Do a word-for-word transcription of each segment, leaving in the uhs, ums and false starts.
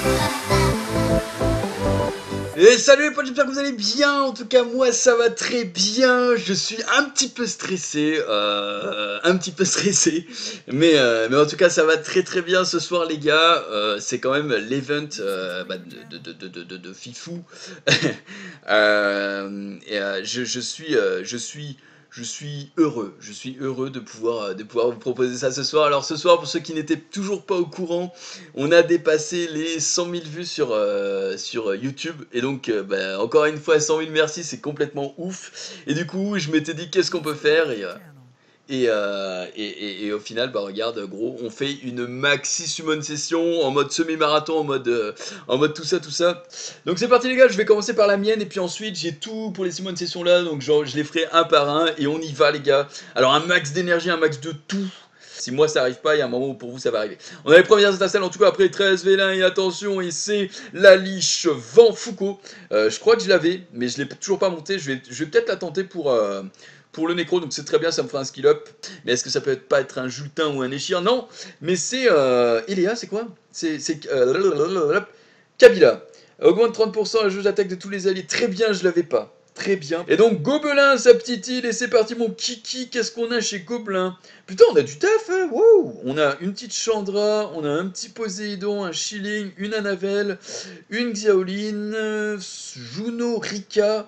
Et salut les potes, j'espère que vous allez bien. En tout cas moi ça va très bien. Je suis un petit peu stressé, euh, un petit peu stressé, mais, euh, mais en tout cas ça va très très bien ce soir les gars. euh, C'est quand même l'event euh, bah, de, de, de, de, de, de Fifou. euh, et, euh, je, je suis, euh, je suis je suis heureux, je suis heureux de pouvoir, de pouvoir vous proposer ça ce soir. Alors ce soir, pour ceux qui n'étaient toujours pas au courant, on a dépassé les cent mille vues sur, euh, sur YouTube. Et donc, euh, bah, encore une fois, cent mille merci, c'est complètement ouf. Et du coup, je m'étais dit, qu'est-ce qu'on peut faire et, euh, et, euh, et, et, et au final, bah regarde, gros, on fait une maxi summon session en mode semi-marathon, en mode, euh, en mode tout ça, tout ça. Donc c'est parti les gars, je vais commencer par la mienne et puis ensuite j'ai tout pour les summon sessions là, donc genre je les ferai un par un et on y va les gars. Alors un max d'énergie, un max de tout. Si moi ça arrive pas, il y a un moment où pour vous ça va arriver. On a les premières étincelles en tout cas après treize vélins et attention, et c'est la liche Vent Foucault. Euh, je crois que je l'avais, mais je l'ai toujours pas monté. Je vais, je vais peut-être la tenter pour, euh, pour le nécro, donc c'est très bien, ça me fera un skill up. Mais est-ce que ça peut être pas être un Jultin ou un Échir? Non, mais c'est euh, Eléa, c'est quoi? C'est euh, Kabila. Augmente trente pour cent la jauge d'attaque de tous les alliés. Très bien, je l'avais pas. Très bien. Et donc Gobelin, sa petite île, et c'est parti mon kiki, qu'est-ce qu'on a chez Gobelin? Putain, on a du taf, hein. Wow. On a une petite Chandra, on a un petit Poséidon, un Shilling, une Annabelle, une Xiaoline, euh, Juno, Rika,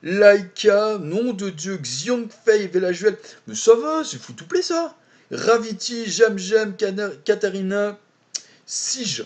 Laika, nom de dieu, Xiongfei, Velajuel. Mais ça va, c'est foutu plaît ça. Raviti, Jam Jam, Katarina, Sige.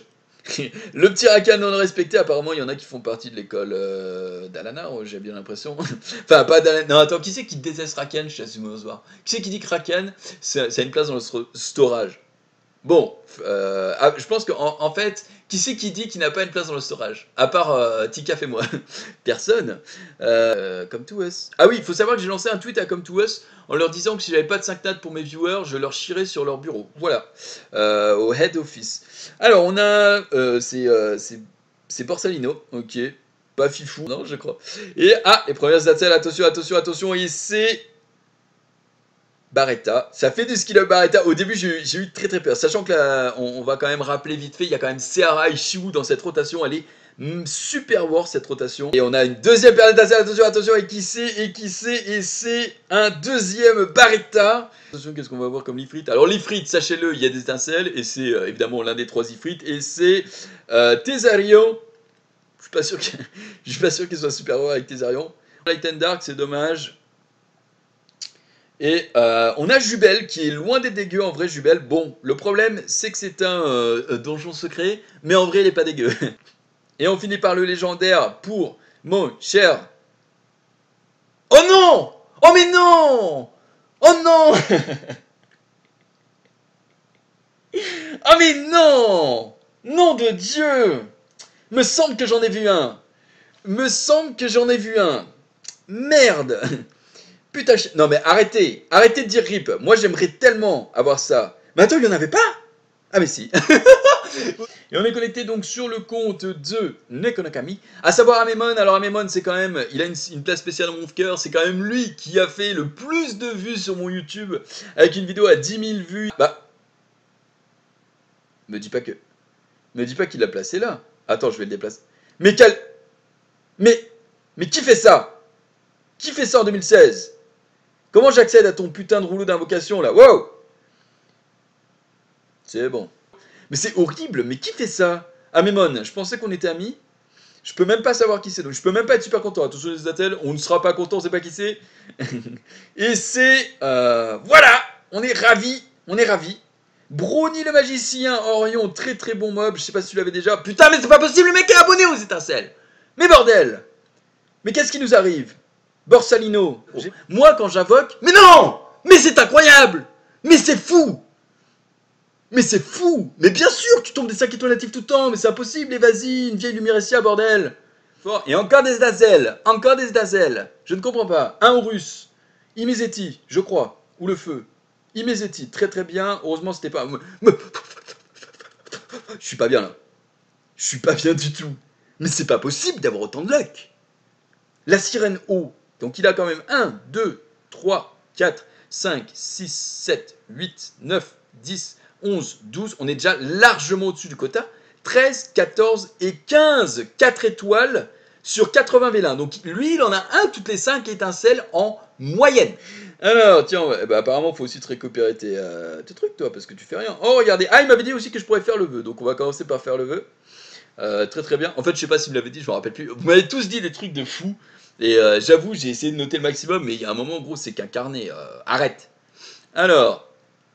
Le petit Rakan non respecté, apparemment il y en a qui font partie de l'école euh, d'Alanar, j'ai bien l'impression. Enfin, pas d'Alanar. Non, attends, qui c'est qui déteste Rakan chez Asumoswar? Qui c'est qui dit que Rakan, ça a une place dans le storage? Bon, euh, ah, je pense qu'en en fait, qui c'est qui dit qu'il n'a pas une place dans le storage? À part euh, Tikaf et moi. Personne. Euh, Come to us. Ah oui, il faut savoir que j'ai lancé un tweet à Come to us en leur disant que si j'avais pas de cinq nats pour mes viewers, je leur chierais sur leur bureau. Voilà. Euh, au head office. Alors, on a. Euh, c'est euh, c'est Borsalino, ok. Pas Fifou, non, je crois. Et, ah, les premières attelles, attention, attention, attention, et c'est. Barretta, ça fait du skill up Barretta. Au début, j'ai eu, eu très très peur, sachant que là, on, on va quand même rappeler vite fait, il y a quand même Seara et Shiwu dans cette rotation, elle est mm, super worth cette rotation. Et on a une deuxième paire d'étincelles, attention, attention, et qui c'est, et qui c'est, et c'est un deuxième Barretta. Attention, qu'est-ce qu'on va voir comme l'Ifrit? Alors l'Ifrit, sachez-le, il y a des étincelles, et c'est euh, évidemment l'un des trois Ifrits, et c'est euh, Thésarion. Je suis pas sûr que, je suis pas sûr qu'il soit super worth avec Thésarion. Light and Dark, c'est dommage. Et euh, on a Jubel qui est loin des dégueux en vrai. Jubel, bon, le problème c'est que c'est un euh, donjon secret, mais en vrai il est pas dégueu. Et on finit par le légendaire pour mon cher... Oh non! Oh mais non! Oh non! Oh mais non! Nom de Dieu! Me semble que j'en ai vu un. Me semble que j'en ai vu un. Merde! Putain, non mais arrêtez, arrêtez de dire rip. Moi j'aimerais tellement avoir ça. Mais attends, il n'y en avait pas? Ah mais si. Et on est connecté donc sur le compte de Nekonakami, à savoir Amemon. Alors Amemon c'est quand même, il a une, une place spéciale dans mon cœur, c'est quand même lui qui a fait le plus de vues sur mon YouTube, avec une vidéo à dix mille vues. Bah, me dis pas que, me dis pas qu'il l'a placé là. Attends, je vais le déplacer. Mais quel, mais, mais qui fait ça? Qui fait ça en deux mille seize? Comment j'accède à ton putain de rouleau d'invocation là? Wow! C'est bon. Mais c'est horrible, mais qui fait ça? Amémone, je pensais qu'on était amis. Je peux même pas savoir qui c'est, donc je peux même pas être super content. Attention les attelles, on ne sera pas content, on sait pas qui c'est. Et c'est... Euh, voilà! On est ravis, on est ravis. Brony le magicien, Orion, très très bon mob, je sais pas si tu l'avais déjà. Putain mais c'est pas possible, le mec est abonné aux étincelles! Mais bordel! Mais qu'est-ce qui nous arrive? Borsalino. Oh. Moi quand j'invoque... Mais non! Mais c'est incroyable! Mais c'est fou! Mais c'est fou! Mais bien sûr, tu tombes des cinq étoiles natives tout le temps, mais c'est impossible, et vas-y, une vieille Lumirecia, bordel! Et encore des Dazel, encore des Dazel. Je ne comprends pas. Un russe. Imezeti, je crois. Ou le feu. Imezeti, très très bien. Heureusement, c'était pas... Je suis pas bien là. Je suis pas bien du tout. Mais c'est pas possible d'avoir autant de luck. La sirène eau. Donc il a quand même un, deux, trois, quatre, cinq, six, sept, huit, neuf, dix, onze, douze. On est déjà largement au-dessus du quota. treize, quatorze et quinze. quatre étoiles sur quatre-vingts vélins. Donc lui, il en a un toutes les cinq étincelles en moyenne. Alors, tiens, ouais, bah, apparemment, il faut aussi te récupérer tes, euh, tes trucs, toi, parce que tu fais rien. Oh, regardez. Ah, il m'avait dit aussi que je pourrais faire le vœu. Donc on va commencer par faire le vœu. Euh, très très bien. En fait, je sais pas s'il me l'avait dit, je me rappelle plus. Vous m'avez tous dit des trucs de fou. Et euh, j'avoue, j'ai essayé de noter le maximum, mais il y a un moment, gros, c'est qu'un carnet. Euh, arrête. Alors.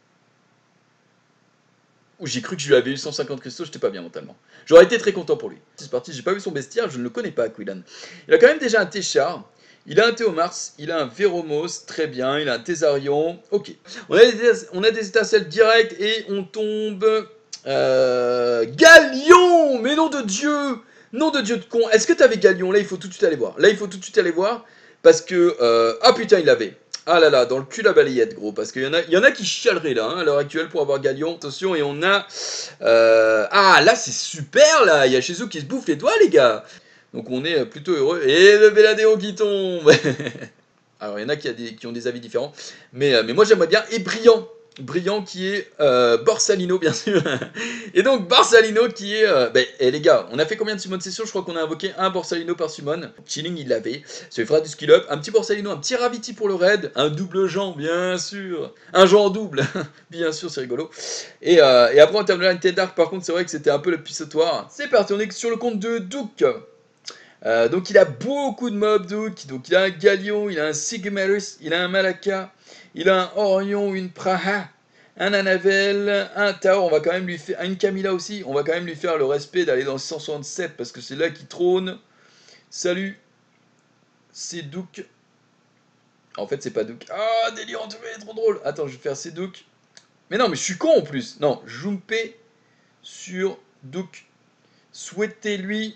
J'ai cru que je lui avais eu cent cinquante cristaux, j'étais pas bien mentalement. J'aurais été très content pour lui. C'est parti, j'ai pas vu son bestiaire, je ne le connais pas, Quillan. Il a quand même déjà un Téchar, il a un Théomars, il a un Véromos, très bien, il a un Thésarion, ok. On a des, on a des étincelles directes et on tombe... Euh, Galion. Mais nom de Dieu. Nom de Dieu de con. Est-ce que t'avais Galion? Là, il faut tout de suite aller voir. Là, il faut tout de suite aller voir. Parce que... Euh... Ah putain, il l'avait. Ah là là, dans le cul la balayette, gros. Parce qu'il y en a, il y en a qui chialeraient, là, hein, à l'heure actuelle, pour avoir Galion. Attention, et on a... Euh... Ah, là, c'est super, là. Il y a Shizu qui se bouffe les doigts, les gars. Donc, on est plutôt heureux. Et le Beladéo qui tombe. Alors, il y en a qui, a des, qui ont des avis différents. Mais, mais moi, j'aimerais bien. Et Brillant. Brillant qui est euh, Borsalino, bien sûr. Et donc Borsalino qui est... Euh, ben, eh, les gars, on a fait combien de summon de session? Je crois qu'on a invoqué un Borsalino par summon. Chilling, il l'avait. Ça lui fera du skill up. Un petit Borsalino, un petit Raviti pour le raid. Un double Jean, bien sûr. Un Jean en double. Bien sûr, c'est rigolo. Et, euh, et après, en termes de Line Dark, par contre, c'est vrai que c'était un peu le pissotoire. C'est parti, on est sur le compte de Duke. Euh, donc il a beaucoup de mobs Duke. Donc il a un Galion, il a un Sigmarus, il a un Malaka. Il a un Orion, une Praha, un Anavel, un Tao, on va quand même lui faire, une Camilla aussi, on va quand même lui faire le respect d'aller dans le six cent soixante-sept parce que c'est là qu'il trône. Salut, c'est Duke. En fait, c'est pas Duke. Ah, délire, trop drôle. Attends, je vais faire c'est Duke. Mais non, mais je suis con en plus. Non, Jumpe sur Duke. Souhaitez-lui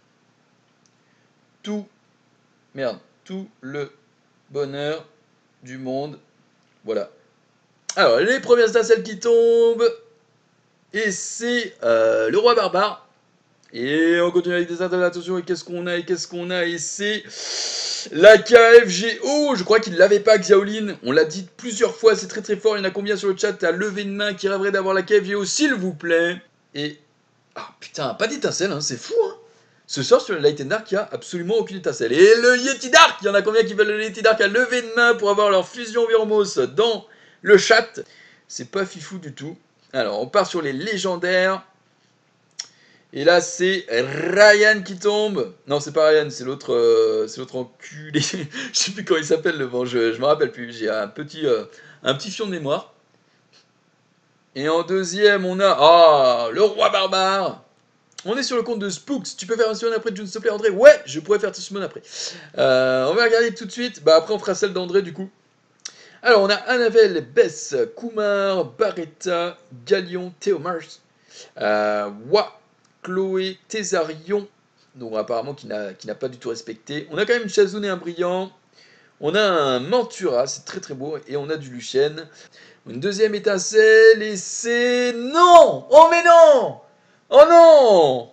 tout, merde, tout le bonheur du monde. Voilà. Alors, les premières étincelles qui tombent. Et c'est euh, le roi barbare. Et on continue avec des étincelles. Attention, et qu'est-ce qu'on a? Et qu'est-ce qu'on a? Et c'est la K F G O. Je crois qu'il ne l'avait pas, Xiaolin. On l'a dit plusieurs fois, c'est très très fort. Il y en a combien sur le chat à lever une main qui rêverait d'avoir la K F G O, s'il vous plaît? Et. Ah putain, pas d'étincelle, hein, c'est fou, hein. Ce soir sur le Light and Dark, il n'y a absolument aucune étincelle. Et le Yeti Dark, il y en a combien qui veulent le Yeti Dark à lever une main pour avoir leur fusion Véromos dans le chat? C'est pas fifou du tout. Alors, on part sur les légendaires. Et là, c'est Ryan qui tombe. Non, c'est pas Ryan, c'est l'autre euh, c'est l'autre enculé. Je sais plus comment il s'appelle, le vent, je, je me rappelle plus. J'ai un petit, euh, un petit fion de mémoire. Et en deuxième, on a... Ah, le roi barbare. On est sur le compte de Spooks. Tu peux faire un summon après, June, s'il te plaît, André? Ouais, je pourrais faire tes summon après. Euh, on va regarder tout de suite. Bah, après, on fera celle d'André, du coup. Alors, on a Anavel, Bess, Kumar, Barretta, Galion, Théomars, euh, Wa, Chloé, Thésarion, donc apparemment qui n'a qui n'a pas du tout respecté. On a quand même une Chazun et un Brillant. On a un Mantura, c'est très très beau. Et on a du Lucien. Une deuxième étincelle et c'est... Non! Oh mais non! Oh non!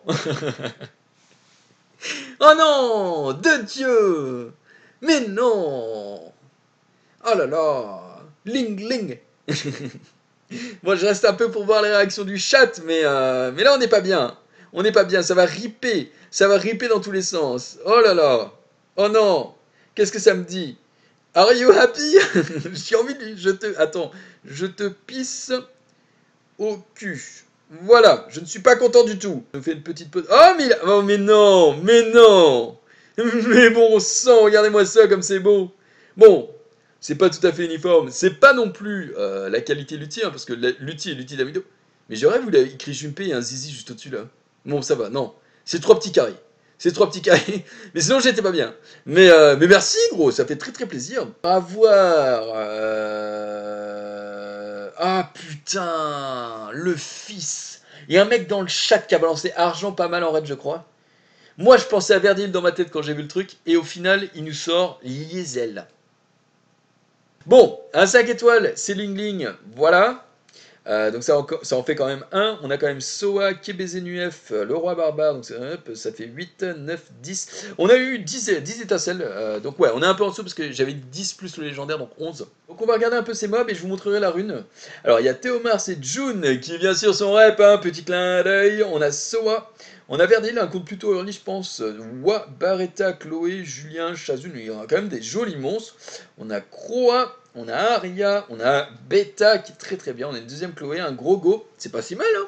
Oh non! De Dieu! Mais non! Oh là là! Ling ling! Moi je reste un peu pour voir les réactions du chat, mais, euh, mais là on n'est pas bien. On n'est pas bien, ça va ripper. Ça va ripper dans tous les sens. Oh là là! Oh non! Qu'est-ce que ça me dit? Are you happy? J'ai envie de... Je te... Attends. Je te pisse au cul. Voilà. Je ne suis pas content du tout. Je me fais une petite pause. Oh mais... Oh mais non! Mais non! Mais bon sang, regardez-moi ça comme c'est beau. Bon. C'est pas tout à fait uniforme. C'est pas non plus euh, la qualité l'outil, hein, parce que l'outil est l'outil de la vidéo. Mais j'aurais voulu écrire Jumpe et un zizi juste au-dessus là. Bon, ça va, non. C'est trois petits carrés. C'est trois petits carrés. Mais sinon, j'étais pas bien. Mais, euh, mais merci, gros. Ça fait très très plaisir. À voir. Euh... Ah putain. Le fils. Il y a un mec dans le chat qui a balancé argent pas mal en raid, je crois. Moi, je pensais à Verdil dans ma tête quand j'ai vu le truc. Et au final, il nous sort Liesel. Bon, un cinq étoiles, c'est Ling Ling. Voilà. Euh, donc ça, encore, ça en fait quand même un. On a quand même Soa, Kebezenuef, le roi barbare. Donc ça, hop, ça fait huit, neuf, dix. On a eu dix, dix étincelles. Euh, donc ouais, on est un peu en dessous parce que j'avais dix plus le légendaire, donc onze. Donc on va regarder un peu ces mobs et je vous montrerai la rune. Alors il y a Théomars et June qui bien sûr son rep, un hein, petit clin d'œil. On a Soa. On a Verdil, un compte plutôt early, je pense. Wa, Barretta, Chloé, Julien, Chazun. Il y en a quand même des jolis monstres. On a Croa, on a Aria, on a Beta qui est très très bien. On a une deuxième Chloé, un gros go. C'est pas si mal, hein.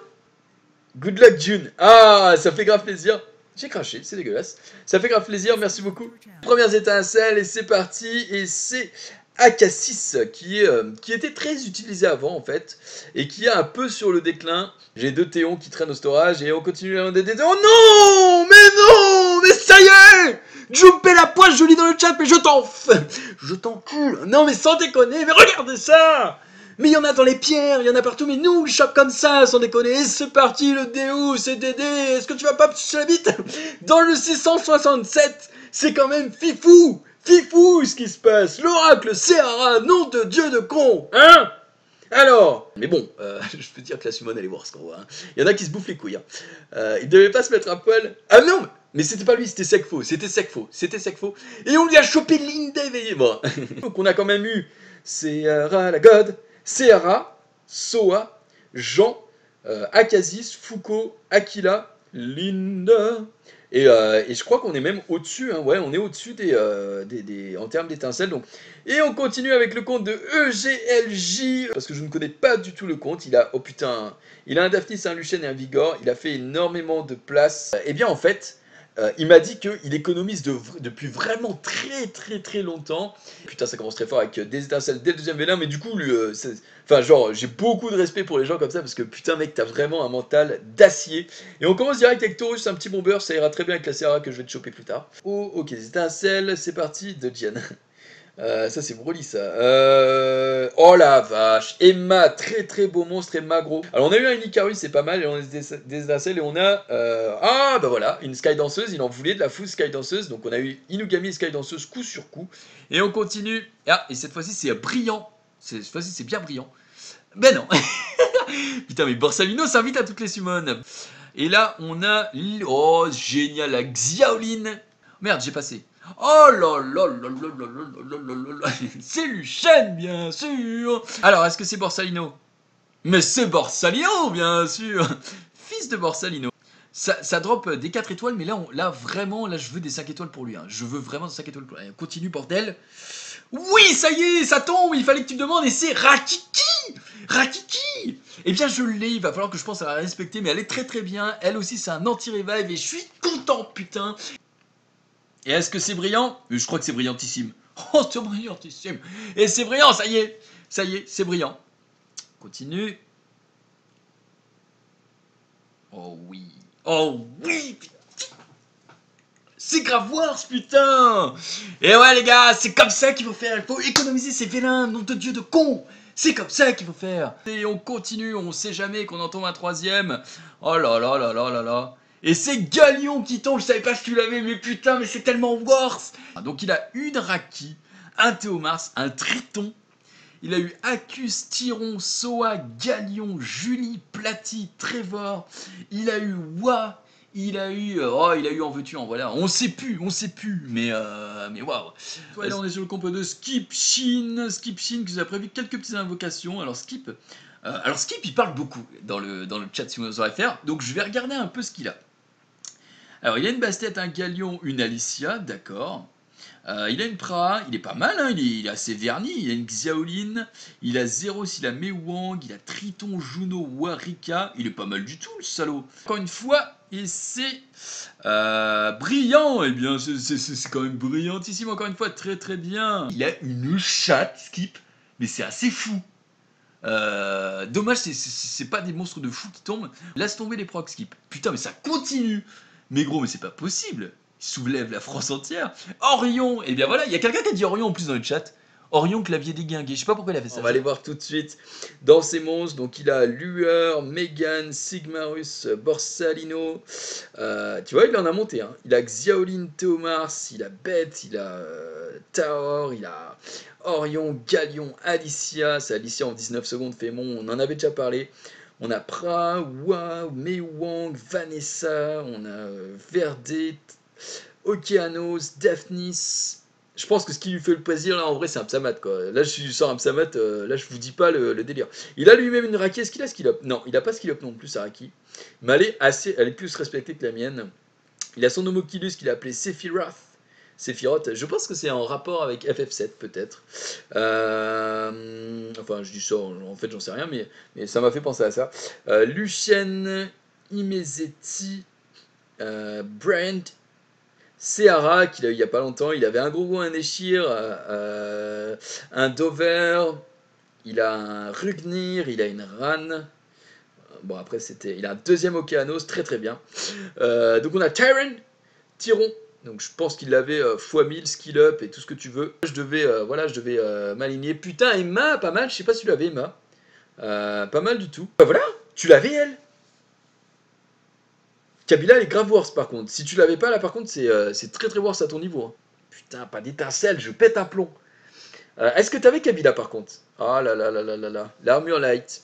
Good luck, June. Ah, ça fait grave plaisir. J'ai craché, c'est dégueulasse. Ça fait grave plaisir, merci beaucoup. Premières étincelles, et c'est parti. Et c'est A K six qui, est, euh, qui était très utilisé avant en fait et qui est un peu sur le déclin. J'ai deux Théons qui traînent au storage et on continue à des Théons. Oh non, mais non, mais ça y est, Jumpé la poisse, je lis dans le chat, mais je t'en je t'encule. Non mais sans déconner, mais regardez ça. Mais il y en a dans les pierres, il y en a partout, mais nous on le chope comme ça, sans déconner. Et c'est parti, le Deus, c'est Dédé. Est-ce que tu vas pas me sucer la bite? Dans le six cent soixante-sept, c'est quand même fifou. Fifou ce qui se passe. L'oracle Seara, nom de dieu de con. Hein? Alors, mais bon, euh, je peux dire que la Sumone elle est worse qu'on voit. Hein. Il y en a qui se bouffent les couilles. Hein. Euh, il devait pas se mettre à poil. Ah non, mais c'était pas lui, c'était Sekfo. C'était Sekfo. C'était Sekfo. Et on lui a chopé l'Inde. Bon. Donc on a quand même eu Seara la God, Seara, Soa, Jean, euh, Akasis, Foucault, Aquila, Linda. Et, euh, et je crois qu'on est même au-dessus, hein, ouais, on est au-dessus des, euh, des, des, en termes d'étincelles. Donc. Et on continue avec le compte de E G L J, parce que je ne connais pas du tout le compte. Il a, oh putain, il a un Daphnis, un Lucienne et un Vigor. Il a fait énormément de place. Et bien en fait, euh, il m'a dit qu'il économise de, depuis vraiment très très très longtemps. Putain, ça commence très fort avec des étincelles dès le deuxième vélin, mais du coup, lui, euh, enfin genre, j'ai beaucoup de respect pour les gens comme ça, parce que putain mec, t'as vraiment un mental d'acier. Et on commence direct avec Taurus, un petit bomber, ça ira très bien avec la Serra que je vais te choper plus tard. Oh, ok, des étincelles, c'est parti, de Diane. Euh, ça c'est Broly ça. Euh... Oh la vache. Emma, très très beau monstre, Emma gros. Alors on a eu un Icarus, c'est pas mal, et on a des, des étincelles et on a... Euh... Ah bah voilà, une Sky Danseuse, il en voulait de la fousse Sky Danseuse. Donc on a eu Inugami et Sky Danseuse coup sur coup. Et on continue. Ah, et cette fois-ci c'est brillant. Cette fois-ci c'est bien brillant. Ben non. Putain mais Borsalino s'invite à toutes les summons. Et là on a... Oh génial, la Xiaoline. Merde, j'ai passé. Oh là là là là là là là là là. C'est Lucien, bien sûr. Alors, est-ce que c'est Borsalino? Mais c'est Borsalino, bien sûr. Fils de Borsalino. Ça, ça drop des quatre étoiles, mais là, on, là, vraiment, là, je veux des cinq étoiles pour lui. Hein. Je veux vraiment des cinq étoiles pour lui. Continue, bordel. Oui, ça y est, ça tombe. Il fallait que tu me demandes, et c'est Rakiki. Rakiki. Eh bien, je l'ai. Il va falloir que je pense à la respecter, mais elle est très très bien. Elle aussi, c'est un anti-revive, et je suis content, putain. Et est-ce que c'est brillant? Je crois que c'est brillantissime. Oh, c'est brillantissime. Et c'est brillant, ça y est. Ça y est, c'est brillant. Continue. Oh oui. Oh oui. C'est grave worse, putain. Et ouais, les gars, c'est comme ça qu'il faut faire. Il faut économiser ses vélins, nom de dieu de con. C'est comme ça qu'il faut faire. Et on continue, on sait jamais qu'on en tombe un troisième. Oh là là là là là là. Et c'est Galion qui tombe, je savais pas si tu l'avais, mais putain, mais c'est tellement worse. Donc il a une Raki, un Théomars, un Triton. Il a eu Accus, Tyron, Soa, Galion, Julie, Platy, Trevor. Il a eu Wa. Il a eu, oh, il a eu en veux-tu en voilà. On sait plus, on sait plus, mais euh, mais waouh. Là, on est sur le compo de Skip Shin, Skip Shin qui nous a prévu quelques petites invocations. Alors Skip, euh, alors Skip, il parle beaucoup dans le dans le chat si vous aurez faire. Donc je vais regarder un peu ce qu'il a. Alors il a une Bastet, un Galion, une Alicia, d'accord. Euh, il a une Pra, il est pas mal, hein, il, est, il est assez verni, il a une Xiaoline, il a Zéros, il a Mewang, il a Triton, Juno, Warika, il est pas mal du tout le salaud. Encore une fois, et c'est euh, brillant, et eh bien c'est quand même brillantissime, encore une fois, très très bien. Il a une chatte, Skip, mais c'est assez fou. Euh, dommage, c'est pas des monstres de fou qui tombent. Laisse tomber les procs, Skip. Putain, mais ça continue. Mais gros, mais c'est pas possible. Il soulève la France entière. Orion, et eh bien voilà, il y a quelqu'un qui a dit Orion en plus dans le chat. Orion clavier déguingué, je sais pas pourquoi il a fait ça. On va aller voir tout de suite dans ses monstres. Donc il a Lueur, Megan, Sigmarus, Borsalino. Euh, tu vois, il en a monté. Hein. Il a Xiaoline, Théomars, il a Bête, il a euh, Taor, il a... Orion, Galion, Alicia. C'est Alicia en dix-neuf secondes, Fémon, on en avait déjà parlé. On a Pra, Wa, Mewang, Vanessa, on a euh, Verdet, Okeanos, Daphnis. Je pense que ce qui lui fait le plaisir, là, en vrai, c'est un Psamat, quoi. Là, je suis sur un Psamat, euh, là, je vous dis pas le, le délire. Il a lui-même une Raki, est-ce qu'il a Skill Up? Non, il a pas Skill Up non plus, sa Raki. Mais elle est, assez, elle est plus respectée que la mienne. Il a son Homokilus qu'il a appelé Sephiroth. Sephiroth, je pense que c'est en rapport avec F F sept, peut-être. Euh, enfin, je dis ça, en fait, j'en sais rien, mais, mais ça m'a fait penser à ça. Euh, Lucien, Imezeti, euh, Brand, Seara, qu'il a eu il y a pas longtemps, il avait un gros un Neshir, euh, un Dover, il a un Rugnir, il a une Ran. Bon, après, c'était, il a un deuxième Okeanos, très très bien. Euh, donc, on a Tyron, Tyron. Donc, je pense qu'il avait euh, fois mille, skill up et tout ce que tu veux. Je devais, euh, voilà, je devais euh, m'aligner. Putain, Emma, pas mal, je sais pas si tu l'avais, Emma. Euh, pas mal du tout. Bah voilà, tu l'avais, elle. Kabila, elle est grave worse par contre. Si tu l'avais pas là, par contre, c'est euh, c'est très très worse à ton niveau. Hein. Putain, pas d'étincelle, je pète un plomb. Euh, Est-ce que t'avais Kabila par contre? Ah là là là là là là. L'armure light.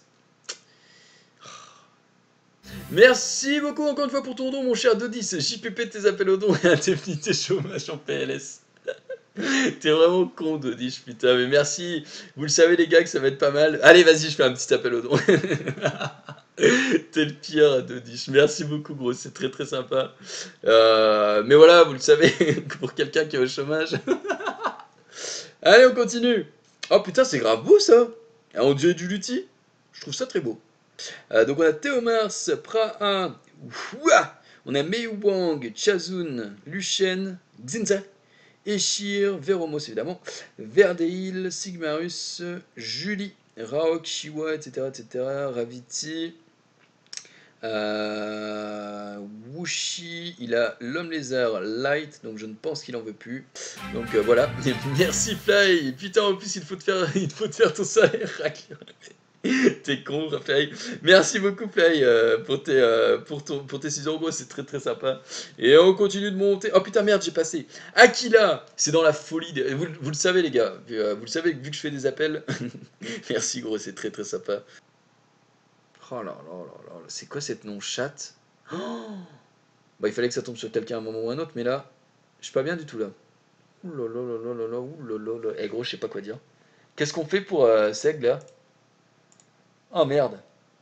Merci beaucoup encore une fois pour ton don, mon cher Dodis. J P P tes appels au don et indemnité chômage en P L S. T'es vraiment con, Dodis, putain. Mais merci. Vous le savez, les gars, que ça va être pas mal. Allez, vas-y, je fais un petit appel au don. T'es le pire, Dodish. Merci beaucoup, gros. C'est très très sympa. Euh, mais voilà, vous le savez, pour quelqu'un qui est au chômage. Allez, on continue. Oh putain, c'est grave beau ça. Ah, on dirait du luthi. Je trouve ça très beau. Euh, donc on a Théomars, Praha, Ouah, on a Mei Wang, Chazun, Luchen, Xinza, Eshir, Veromos évidemment, Verdeil, Sigmarus, Julie, Raok, Shiwa, et cetera, et cetera, Raviti. Euh, Wushi, il a l'homme lézard light, donc je ne pense qu'il en veut plus. Donc euh, voilà, merci Fly. Putain, en plus il faut te faire, il faut te faire ton salaire. T'es con, Fly. Merci beaucoup Fly euh, pour tes, euh, pour ton, pour tes six euros, c'est très très sympa. Et on continue de monter. Oh putain merde, j'ai passé. Aquila, c'est dans la folie. De... Vous, vous le savez les gars, vous le savez vu que je fais des appels. Merci gros, c'est très très sympa. Oh là là là là, c'est quoi cette non-chatte? Oh, bah il fallait que ça tombe sur quelqu'un à un moment ou à un autre, mais là, je suis pas bien du tout là. Ouh là là là là là là, ouh là là là. Eh gros, je sais pas quoi dire. Qu'est-ce qu'on fait pour euh, Seg là? Oh merde.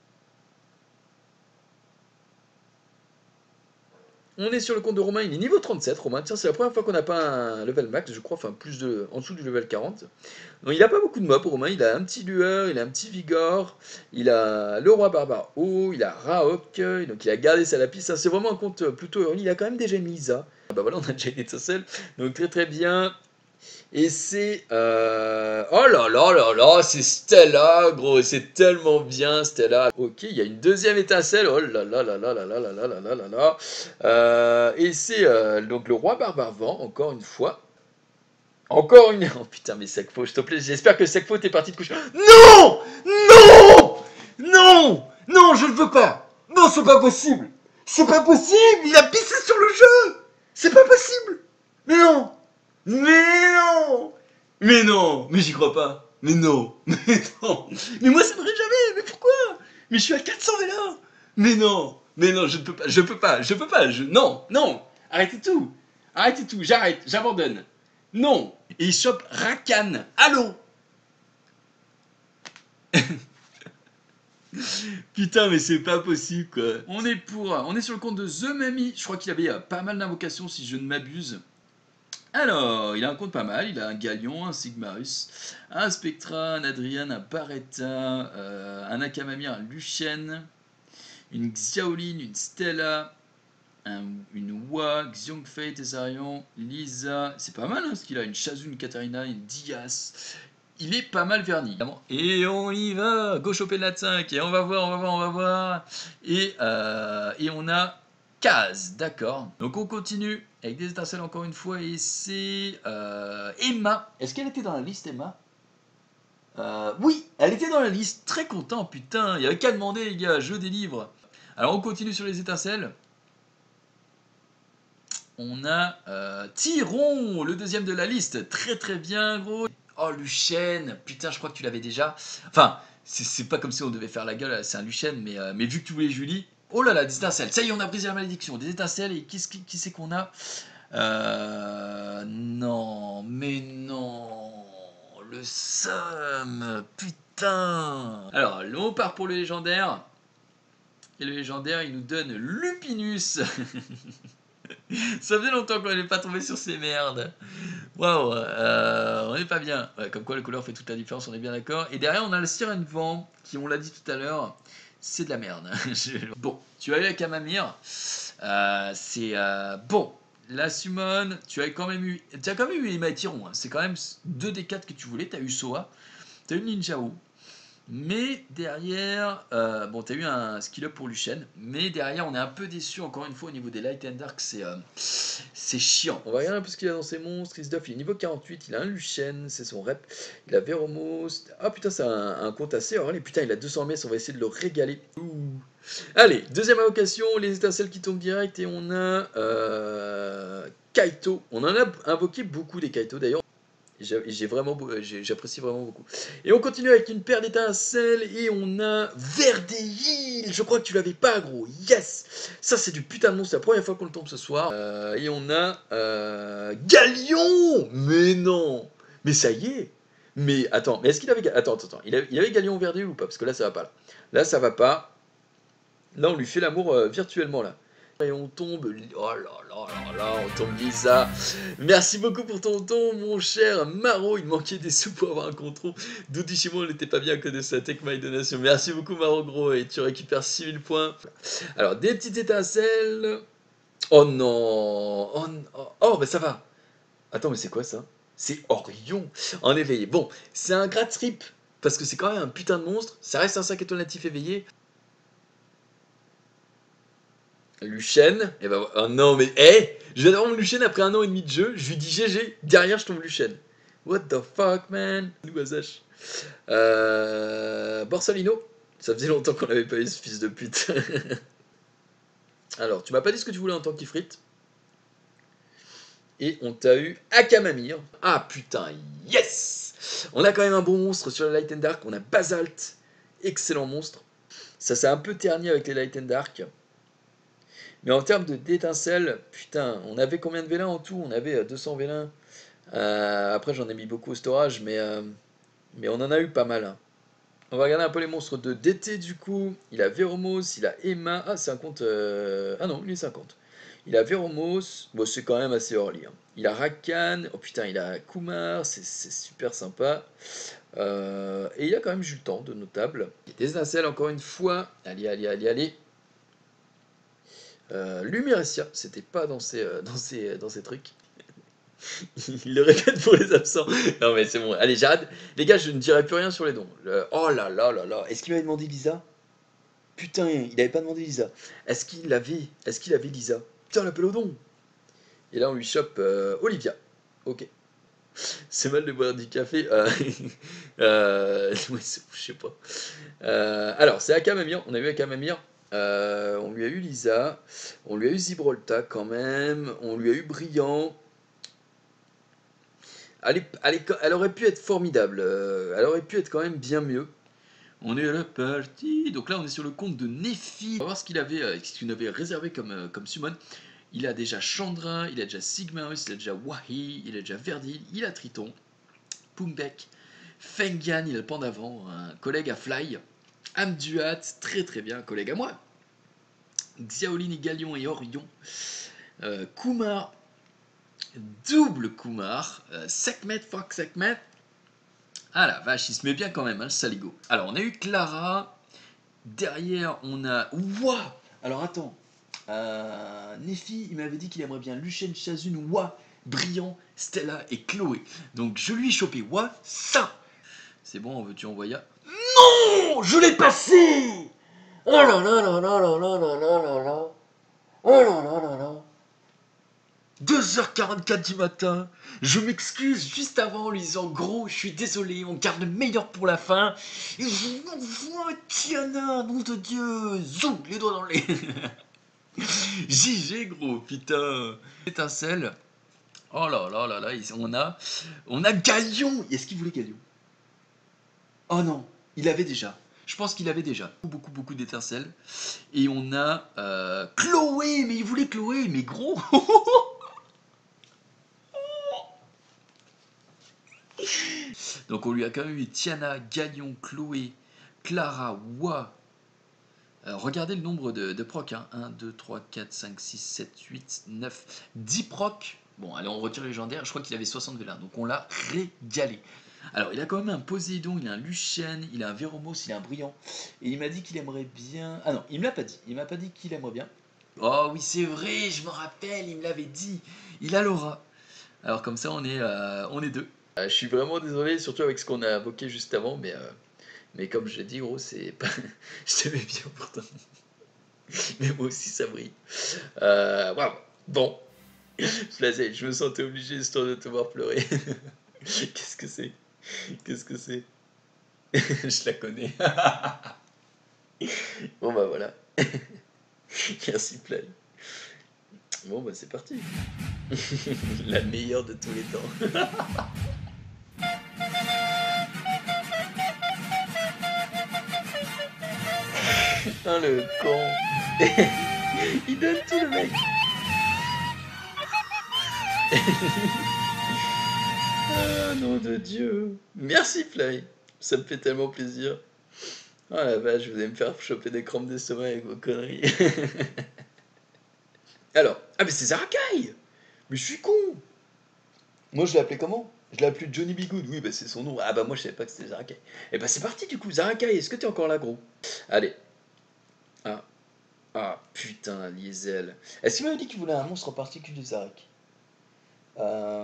On est sur le compte de Romain, il est niveau trente-sept, Romain. Tiens, c'est la première fois qu'on n'a pas un level max, je crois, enfin plus de, en dessous du level quarante. Donc il a pas beaucoup de mobs, Romain. Il a un petit lueur, il a un petit vigor, il a le roi barbare haut, il a Raok, donc il a gardé sa lapis. Ça, c'est vraiment un compte plutôt early. Il a quand même déjà mis Isa. Ah bah voilà, on a déjà une étincelle. Donc très très bien. Et c'est... Euh... Oh là là là là, c'est Stella, gros, c'est tellement bien, Stella. Ok, il y a une deuxième étincelle, oh là là là là là là là là là là là là. Euh, et c'est euh, donc le roi barbare vent, encore une fois. Encore une... Oh putain, mais Sekfo, s'il te plaît, j'espère que Sekfo, t'es parti de couche. Non! Non! Non! Non, je ne veux pas! Non, c'est pas possible! C'est pas possible! Il a pissé sur le jeu! C'est pas possible! Mais non! Mais non! Mais non! Mais j'y crois pas! Mais non! Mais non! Mais moi ça m'arrive jamais! Mais pourquoi? Mais je suis à quatre cents là! Mais non! Mais non, je ne peux pas! Je peux pas! Je peux pas! Je... Non! Non! Arrêtez tout! Arrêtez tout! J'arrête! J'abandonne! Non! Et il chope Rakan! Allô? Putain, mais c'est pas possible quoi! On est pour... On est sur le compte de The Mami. Je crois qu'il avait euh, pas mal d'invocations si je ne m'abuse. Alors, il a un compte pas mal, il a un Galion, un Sigmarus, un Spectra, un Adrian, un Barretta, euh, un Akamamir, un Luchen, une Xiaolin, une Stella, un, une Wa, Xiongfei, Tessarion, Lisa, c'est pas mal hein, ce qu'il a, une Shazun, une Katarina, une Dias, il est pas mal verni. Et on y va, go choper la cinq, et on va voir, on va voir, on va voir, et, euh, et on a Kaz, d'accord. Donc on continue avec des étincelles encore une fois et c'est euh, Emma. Est-ce qu'elle était dans la liste Emma? euh, Oui, elle était dans la liste. Très content, putain. Il n'y avait qu'à demander les gars, je délivre. Alors on continue sur les étincelles. On a euh, Tyron, le deuxième de la liste. Très très bien gros. Oh, Luchen. Putain, je crois que tu l'avais déjà. Enfin, c'est pas comme si on devait faire la gueule, c'est un Luchen, mais, euh, mais vu que tu voulais Julie... Oh là là, des étincelles. Ça y est, on a brisé la malédiction. Des étincelles, et qui, qui, qui c'est qu'on a? Euh... Non, mais non. Le seum. Putain. Alors, on part pour le légendaire. Et le légendaire, il nous donne Lupinus. Ça faisait longtemps qu'on n'est pas tombé sur ces merdes. Waouh, euh, on n'est pas bien. Ouais, comme quoi, la couleur fait toute la différence, on est bien d'accord. Et derrière, on a le sirène vent, qui, on l'a dit tout à l'heure, c'est de la merde. Bon, tu as eu la Camamire. Euh, c'est euh, bon. La Summon, tu as quand même eu, tu as quand même eu Emma Tyron. Hein. C'est quand même deux des quatre que tu voulais. Tu as eu Soa, tu as eu Ninjao. Mais derrière, euh, bon, tu as eu un skill up pour Luchen, mais derrière, on est un peu déçu encore une fois au niveau des Light and Dark, c'est euh, c'est chiant. On va regarder un peu ce qu'il a dans ses monstres. Christophe, il est niveau quarante-huit, il a un Luchen, c'est son rep. Il a Veromos. Ah putain, c'est un, un compte assez. Alors, putain, il a deux cents mètres, on va essayer de le régaler. Ouh. Allez, deuxième invocation, les étincelles qui tombent direct, et on a euh, Kaito. On en a invoqué beaucoup des Kaito d'ailleurs. J'ai vraiment, j'apprécie vraiment beaucoup. Et on continue avec une paire d'étincelles et on a Verdeil. Je crois que tu l'avais pas, gros. Yes. Ça c'est du putain de monstre. C'est la première fois qu'on le tombe ce soir. Euh, et on a euh, Galion. Mais non. Mais ça y est. Mais attends. Mais est-ce qu'il avait attends attends attends. Il avait, il avait Galion Verdeil ou pas? Parce que là ça va pas. Là, là ça va pas. Là on lui fait l'amour euh, virtuellement là. Et on tombe, oh là là là là, on tombe Lisa. Merci beaucoup pour ton ton, mon cher Maro. Il manquait des sous pour avoir un contrôle. Doudishimo n'était pas bien que de sa Take My Donation. Merci beaucoup, Maro, gros. Et tu récupères six mille points. Alors, des petites étincelles. Oh non. Oh, oh, oh bah ça va. Attends, mais c'est quoi ça? C'est Orion en éveillé. Bon, c'est un gratte trip. Parce que c'est quand même un putain de monstre. Ça reste un cinq étoiles natif éveillé. Luchen, et ben oh non mais hé, hey, je viens d'avoir Luchen après un an et demi de jeu, je lui dis G G, derrière je tombe Luchen. What the fuck man, nous Azash. Euh, Borsalino, ça faisait longtemps qu'on n'avait pas eu ce fils de pute. Alors, tu m'as pas dit ce que tu voulais en tant qu'Ifrit. Et on t'a eu Akamamir. Ah putain, yes. On a quand même un bon monstre sur le Light and Dark, on a Basalt, excellent monstre. Ça s'est un peu terni avec les Light and Dark. Mais en termes d'étincelles, putain, on avait combien de vélins en tout? On avait deux cents vélins. Euh, après, j'en ai mis beaucoup au storage, mais, euh, mais on en a eu pas mal. Hein. On va regarder un peu les monstres de D T du coup. Il a Veromos, il a Emma. Ah, c'est un compte. Euh... Ah non, il est cinquante. Il a Veromos. Bon, c'est quand même assez early. Hein. Il a Rakan. Oh putain, il a Kumar. C'est super sympa. Euh... Et il a quand même Jultan de notable. Des étincelles, encore une fois. Allez, allez, allez, allez. Euh, Lumirecia, c'était pas dans ces, euh, dans ces, dans ces trucs. Il le répète pour les absents. Non mais c'est bon, allez j'arrête. Les gars, je ne dirai plus rien sur les dons. Le... Oh là là là là. Est-ce qu'il m'avait demandé Lisa? Putain, il avait pas demandé Lisa. Est-ce qu'il avait Est-ce qu'il avait Lisa? Putain, l'appel au don. Et là, on lui chope euh, Olivia. Ok. C'est mal de boire du café. Euh... euh... Ouais, je sais pas. Euh... Alors, c'est Akamamir. On a eu Akamamir. Euh, on lui a eu Lisa, on lui a eu Zibrolta quand même, on lui a eu Brillant. Elle, est, elle, est, elle aurait pu être formidable, euh, elle aurait pu être quand même bien mieux. On est à la partie, donc là on est sur le compte de Nephi. On va voir ce qu'il avait, euh, ce qu'il avait réservé comme, euh, comme summon. Il a déjà Chandra, il a déjà Sigmaris, il a déjà Wahi, il a déjà Verdil, il a Triton, Pumbek, Fengan, il a le pan d'avant, un collègue à Fly. Amduat, très très bien, un collègue à moi. Xiaolin, Galion et Orion. Euh, Kumar, double Kumar. Euh, Sekhmet, fuck Sekhmet. Ah la vache, il se met bien quand même, hein, le saligo. Alors, on a eu Clara. Derrière, on a... Ouah. Alors, attends. Euh, Nephi, il m'avait dit qu'il aimerait bien Luchen, Chazun, Ouah, Brillant, Stella et Chloé. Donc, je lui ai chopé Ouah, ça. C'est bon, veux-tu envoyer? Non, je l'ai passé. Oh là là là là là là là là là là. Oh là là là là. deux heures quarante-quatre du matin. Je m'excuse juste avant en lui disant gros, je suis désolé, on garde le meilleur pour la fin. Et je m'envoie Tiana, nom de Dieu. Zou, les doigts dans les... J G gros, putain. Étincelle. Oh là là là là, on a, on a Galion. Est-ce qu'il voulait Galion? Oh non, il avait déjà. Je pense qu'il avait déjà beaucoup beaucoup d'étincelles. Et on a euh, Chloé, mais il voulait Chloé, mais gros. Donc on lui a quand même eu Tiana, Galion, Chloé, Clara, Wa. Euh, regardez le nombre de, de procs. Hein. un, deux, trois, quatre, cinq, six, sept, huit, neuf, dix procs. Bon, allez, on retire légendaire. Je crois qu'il avait soixante vélins. Donc on l'a régalé. Alors, il a quand même un Poséidon, il a un Lucien, il a un Véromos, il a un Brillant. Et il m'a dit qu'il aimerait bien... Ah non, il me l'a pas dit. Il m'a pas dit qu'il aimerait bien. Oh oui, c'est vrai, je me rappelle, il me l'avait dit. Il a l'aura. Alors comme ça, on est, euh, on est deux. Euh, je suis vraiment désolé, surtout avec ce qu'on a invoqué juste avant, mais, euh, mais comme je l'ai dit, gros, c'est pas... je t'aimais bien pourtant. Mais moi aussi, ça brille. Euh, wow. Bon. Flasé, je me sentais obligé histoire de te voir pleurer. Qu'est-ce que c'est? Qu'est-ce que c'est? Je la connais. Bon bah voilà. Merci Play. Bon bah c'est parti. La meilleure de tous les temps. Putain le con. Il donne tout le mec. Ah nom de Dieu. Merci Fly. Ça me fait tellement plaisir. Oh la vache, vous allez me faire choper des crampes d'estomac avec vos conneries. Alors, ah mais c'est Zarakai. Mais je suis con. Moi je l'ai appelé comment? Je l'ai appelé Johnny B. Good. Oui bah c'est son nom. Ah bah moi je savais pas que c'était Zarakai. Et bah c'est parti du coup. Zarakai, est-ce que t'es encore là gros? Allez. Ah. Ah putain, Liesel. Est-ce qu'il m'avait dit qu'il voulait un monstre en particulier, Zarak? Euh...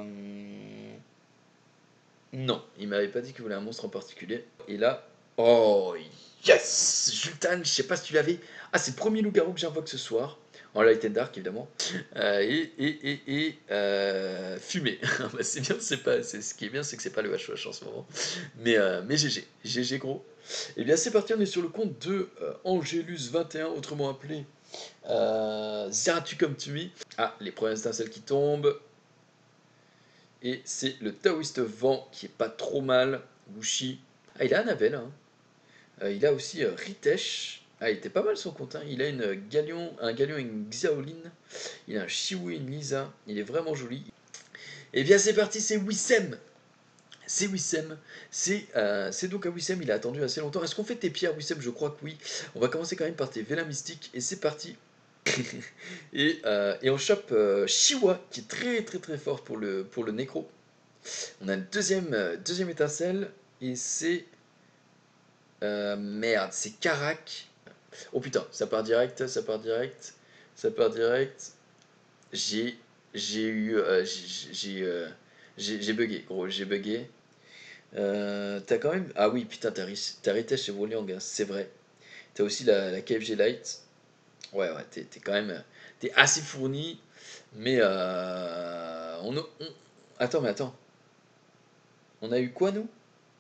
Non, il m'avait pas dit qu'il voulait un monstre en particulier. Et là... Oh yes, Jultan, je sais pas si tu l'avais. Ah, c'est le premier loup-garou que j'invoque ce soir. En light and dark, évidemment. Euh, et et, et, et euh, fumé. Bah, c'est bien, c'est pas, c'est, ce qui est bien, c'est que c'est pas le H H en ce moment. Mais, euh, mais G G. G G gros. Et bien c'est parti, on est sur le compte de euh, Angelus vingt et un, autrement appelé euh, Zeratu comme tu mis. Ah, les premières étincelles qui tombent. Et c'est le Taoïste Vent qui est pas trop mal. Wushi. Ah, il a Annabelle. Hein. Euh, il a aussi euh, Ritesh. Ah, il était pas mal son compte. Hein. Il a une Galion, un Galion et une Xiaoline. Il a un Shiwu et une Lisa. Il est vraiment joli. Et bien c'est parti, c'est Wissem. C'est Wissem. C'est euh, donc à Wissem, il a attendu assez longtemps. Est-ce qu'on fait tes pierres, Wissem? Je crois que oui. On va commencer quand même par tes vélins mystiques. Et c'est parti. et, euh, et on chope euh, Shiwa, qui est très très très fort pour le, pour le nécro. On a une deuxième, euh, deuxième étincelle, et c'est... Euh, merde, c'est Karak. Oh putain, ça part direct, ça part direct, ça part direct. J'ai... J'ai eu... Euh, j'ai... Euh, j'ai bugué, gros, j'ai bugué. Euh, t'as quand même... Ah oui, putain, t'as Ritesh chez Woliang, hein, c'est vrai. T'as aussi la, la K F G Light. Ouais, ouais, t'es quand même... T'es assez fourni. Mais euh, on, on... Attends, mais attends. On a eu quoi, nous?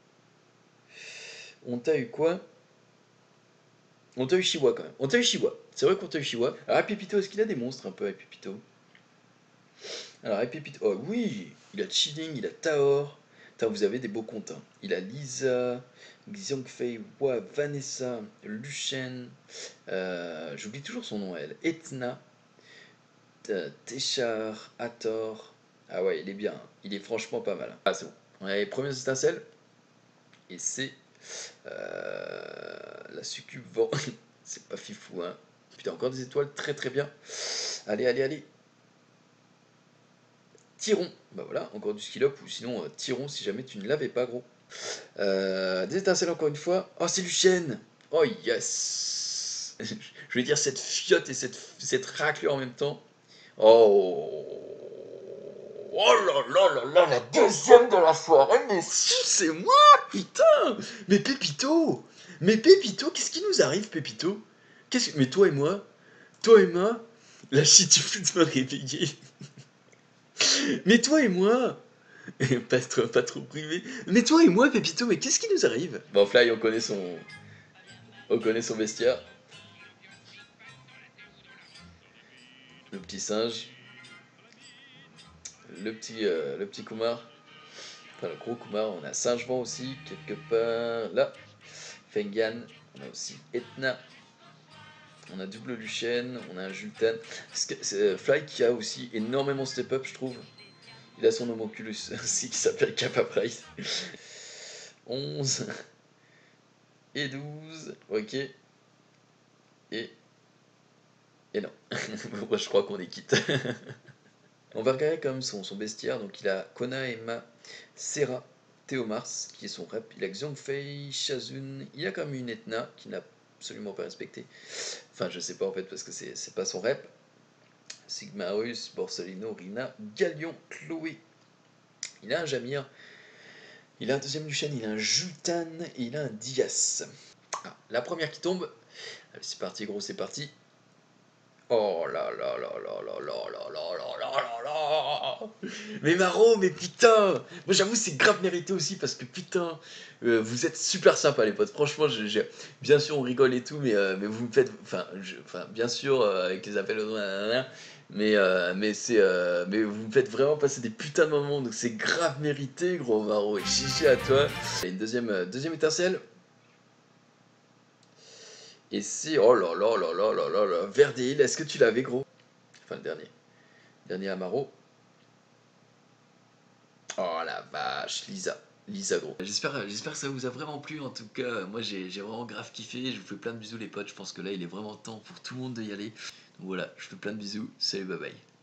On t'a eu quoi? On t'a eu Chiwa, quand même. On t'a eu Chiwa. C'est vrai qu'on t'a eu Chiwa. Alors, Pépito, est-ce qu'il a des monstres, un peu, Pépito? Alors, Pépito... Oh, oui. Il a Chilling, il a Taor. Putain, vous avez des beaux comptes, hein. Il a Lisa, Xiangfei, Wa, Vanessa, Luchen. Euh, J'oublie toujours son nom, elle. Etna. Téchar, Hathor. Ah ouais, il est bien. Hein. Il est franchement pas mal. Hein. Ah, c'est bon. On a les premières étincelles. Et c'est euh, la succube vent. C'est pas fifou, hein. Putain, encore des étoiles, très très bien. Allez, allez, allez. Tyron. Bah voilà, encore du skill up. Ou sinon, euh, Tyron si jamais tu ne l'avais pas, gros. Euh, des étincelles encore une fois. Oh, c'est Lucienne. Oh, yes. Je vais dire cette fiotte et cette, cette raclure en même temps. Oh. Oh là là là là, la deuxième de la soirée, mais si, c'est moi, putain. Mais Pépito, mais Pépito, qu'est-ce qui nous arrive, Pépito? Qu'est-ce que... Mais toi et moi, toi et moi, la chituflette m'a réveillé. Mais toi et moi, pas trop, pas trop privé. Mais toi et moi, Pépito, mais qu'est-ce qui nous arrive? Bon, Fly, on connaît son, on connaît son bestiaire. Le petit singe. le petit, euh, le petit Kumar. Enfin, le gros Kumar. On a Singe-Vent aussi, quelque part là. Fengan. On a aussi Etna. On a double Luchen. On a un Jultan. C'est Fly qui a aussi énormément step up, je trouve. Il a son homonculus aussi qui s'appelle Kappa Price. onze et douze. Ok. Et. Et non. Moi, je crois qu'on est quitte. On va regarder quand même son, son bestiaire. Donc il a Kona, Emma, Serra, Théomars qui est son rep. Il a Xiongfei, Shazun. Il a quand même une Etna qui n'a absolument pas respecté. Enfin, je sais pas en fait parce que c'est pas son rep. Sigmarus, Borsalino, Rina, Galion, Chloé. Il a un Jamir. Il a un deuxième Lucian. Il a un Jultan. Et il a un Dias. Ah, la première qui tombe. Allez, c'est parti, gros, c'est parti. Oh là là là là là là là là là là là là. Mais Maro, mais putain. Moi j'avoue c'est grave mérité aussi parce que putain, euh, vous êtes super sympa les potes. Franchement, je, je- bien sûr on rigole et tout, mais, euh, mais vous me faites, enfin, je- enfin bien sûr euh, avec les appels au nanana, mais euh, mais c'est, euh, mais vous me faites vraiment passer des putains de moments, donc c'est grave mérité, gros Maro. Et G G à toi. Et une deuxième, euh, deuxième étincelle. Et c'est, oh là là là là là là là, Verdale, est-ce que tu l'avais gros? Enfin le dernier. Dernier Amaro. Oh la vache, Lisa. Lisa gros. J'espère j'espère que ça vous a vraiment plu en tout cas. Moi j'ai j'ai vraiment grave kiffé. Je vous fais plein de bisous les potes. Je pense que là il est vraiment temps pour tout le monde d'y aller. Donc voilà, je vous fais plein de bisous. Salut, bye bye.